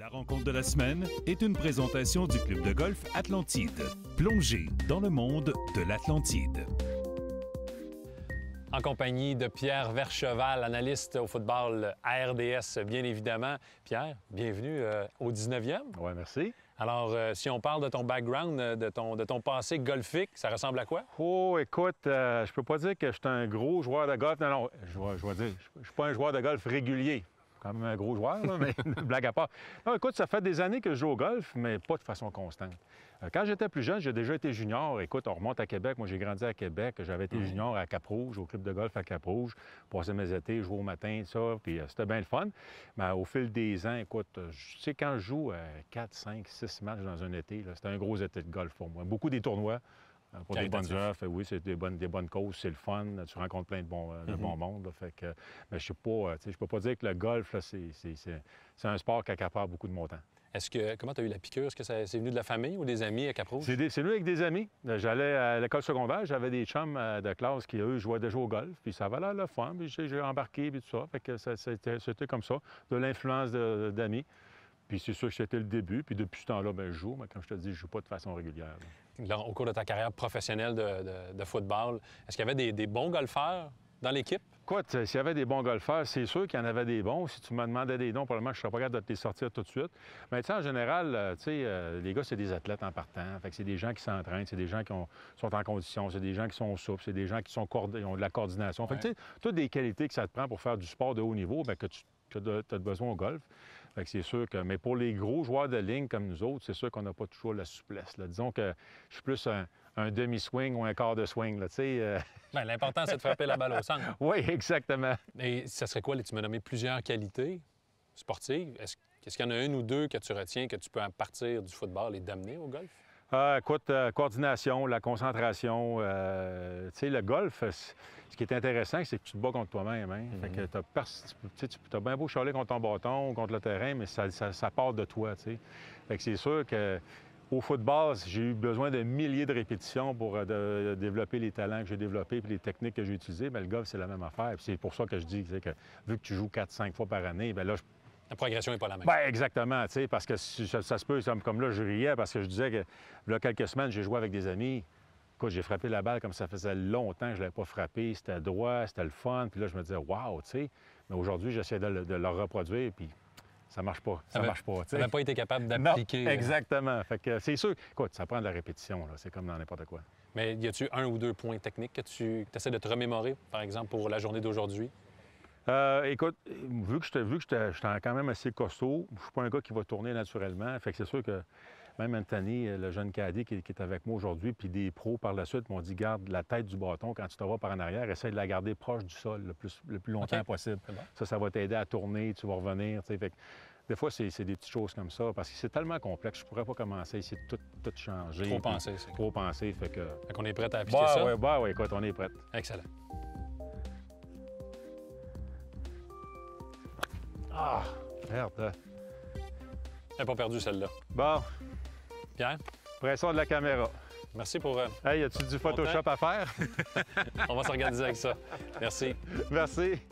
La rencontre de la semaine est une présentation du club de golf Atlantide. Plongez dans le monde de l'Atlantide. En compagnie de Pierre Vercheval, analyste au football à RDS, bien évidemment. Pierre, bienvenue au 19e. Oui, merci. Alors, si on parle de ton background, de ton passé golfique, ça ressemble à quoi? Oh, écoute, je peux pas dire que je suis un gros joueur de golf. Non, je vais dire, je suis pas un joueur de golf régulier. Quand même un gros joueur, là, mais blague à part. Non, écoute, ça fait des années que je joue au golf, mais pas de façon constante. Quand j'étais plus jeune, j'ai déjà été junior. Écoute, on remonte à Québec. Moi, j'ai grandi à Québec. J'avais été junior à Cap-Rouge, au club de golf à Cap-Rouge. Passais mes étés, jouais au matin, ça, puis c'était bien le fun. Mais au fil des ans, écoute, tu sais, quand je joue 4, 5, 6 matchs dans un été, c'était un gros été de golf pour moi. Beaucoup des tournois. Pour des bonnes offres, oui, c'est des bonnes causes, c'est le fun, tu rencontres plein de bon monde. Là, fait que, mais je peux pas dire que le golf, là, c'est un sport qui accapare beaucoup de mon temps. Comment tu as eu la piqûre? Est-ce que c'est venu de la famille ou des amis à Cap-Rouge? C'est venu avec des amis. J'allais à l'école secondaire, j'avais des chums de classe qui, eux, jouaient déjà au golf, puis ça avait l'air le fun, puis j'ai embarqué, puis tout ça. Fait que c'était comme ça, de l'influence d'amis. Puis c'est sûr que c'était le début. Puis depuis ce temps-là, je joue. Mais comme je te dis, je ne joue pas de façon régulière. Là, au cours de ta carrière professionnelle de football, est-ce qu'il y avait des bons golfeurs dans l'équipe? Écoute, s'il y avait des bons golfeurs, c'est sûr qu'il y en avait des bons. Si tu me demandais des noms, probablement, je ne serais pas capable de te les sortir tout de suite. Mais tu sais, en général, les gars, c'est des athlètes en partant. Fait que c'est des gens qui s'entraînent, c'est des gens qui sont en condition, c'est des gens qui sont souples, c'est des gens qui ont de la coordination. Fait que tu sais, toutes des qualités que ça te prend pour faire du sport de haut niveau, bien, que tu as besoin au golf. Fait que c'est sûr que... Mais pour les gros joueurs de ligne comme nous autres, c'est sûr qu'on n'a pas toujours la souplesse. Là. Disons que je suis plus un demi-swing ou un quart de swing. Là, Bien, l'important, c'est de frapper la balle au centre. Oui, exactement. Et ça serait quoi? Tu m'as nommé plusieurs qualités sportives. Est-ce qu'il y en a une ou deux que tu retiens que tu peux partir du football et d'amener au golf? Écoute, coordination, la concentration. Tu sais, le golf, ce qui est intéressant, c'est que tu te bats contre toi-même. Hein? Fait que tu as bien beau chialer contre ton bâton ou contre le terrain, mais ça part de toi, tu sais. Fait que c'est sûr que au football, j'ai eu besoin de milliers de répétitions pour développer les talents que j'ai développés et les techniques que j'ai utilisées. Bien, le golf, c'est la même affaire. Puis c'est pour ça que je dis que vu que tu joues 4-5 fois par année, bien là, la progression n'est pas la même. Bien, exactement, tu sais, parce que ça se peut, comme là, je riais parce que je disais que, il y a quelques semaines, j'ai joué avec des amis. Écoute, j'ai frappé la balle comme ça faisait longtemps que je ne l'avais pas frappé. C'était droit, c'était le fun. Puis là, je me disais, waouh, tu sais. Mais aujourd'hui, j'essaie de le reproduire, puis ça marche pas. Ça marche pas, tu sais. Tu n'avais pas été capable d'appliquer. Exactement. Fait que c'est sûr. Écoute, ça prend de la répétition, là. C'est comme dans n'importe quoi. Mais y a-tu un ou deux points techniques que tu essaies de te remémorer, par exemple, pour la journée d'aujourd'hui? Écoute, vu que j'étais quand même assez costaud, je suis pas un gars qui va tourner naturellement. Fait que c'est sûr que même Anthony, le jeune cadet qui est avec moi aujourd'hui, puis des pros par la suite m'ont dit, garde la tête du bâton quand tu te vas par en arrière, essaie de la garder proche du sol le plus longtemps possible. Bon. Ça va t'aider à tourner, tu vas revenir. Fait que, des fois, c'est des petites choses comme ça, parce que c'est tellement complexe, je pourrais pas commencer à essayer de tout changer. Trop penser, c'est trop penser, fait qu'on est prêt à appliquer ça? Oui, écoute, on est prêt. Excellent. Ah, merde. Elle n'a pas perdu celle-là. Bon. Pierre? Pression de la caméra. Merci pour... Hey, y a-tu du Photoshop à faire? On va s'organiser avec ça. Merci. Merci.